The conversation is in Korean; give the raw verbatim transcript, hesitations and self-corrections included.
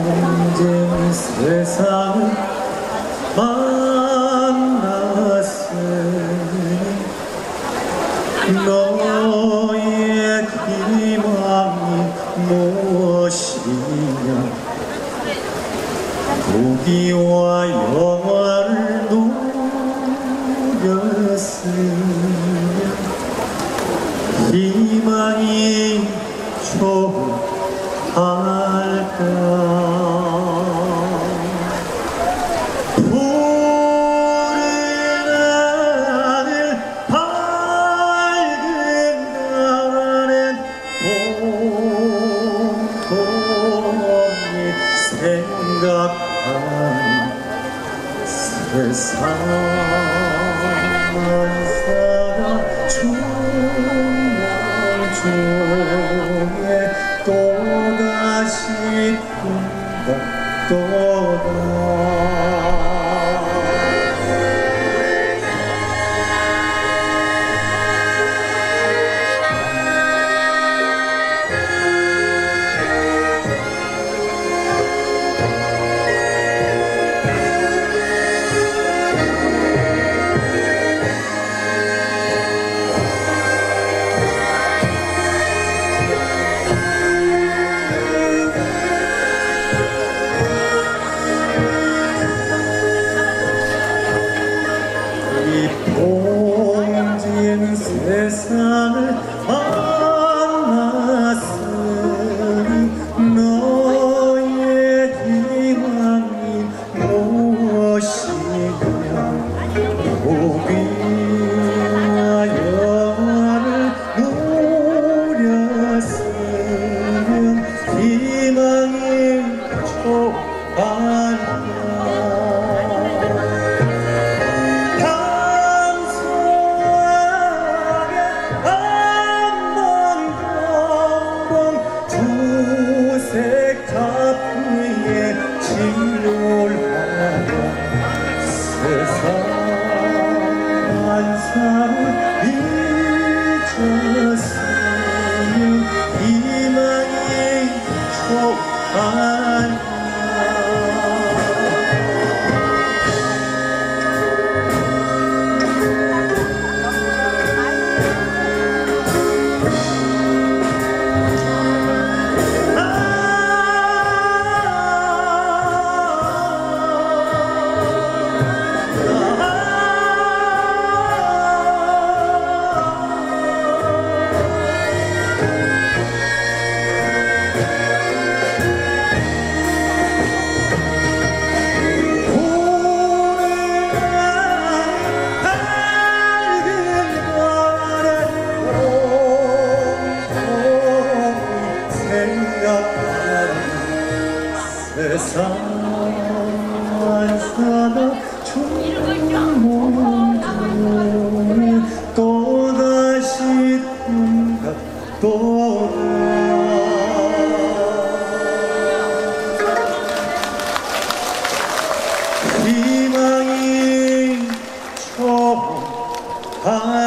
언제 세상을 만났으니 너의 희망이 무엇이냐 부귀와 영화를 누렸으며 희망이 좋을까 푸른 하늘 밝은 날엔 곰곰이 생각하는 세상 만사가 중에 또다시 꿈과 또다 봉진 세상을 만났으니 너의 희망이 무엇이냐 부귀와 영화를 누렸으면 희망이 좋아하냐 타프에 진롤하여 세상 만사를 잊었으니 희망이 좋아하냐 세상 만사가 충분히 또다시 꿈과 또다 희망이 좋아